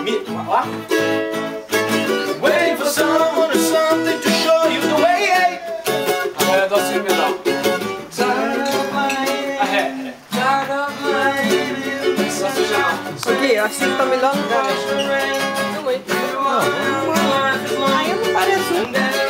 Ó. Waiting for someone or something to show you the way. Agora é dó si menor. A ré. Aqui, eu acho que tá melhor lugar. Não, aí eu não pareço.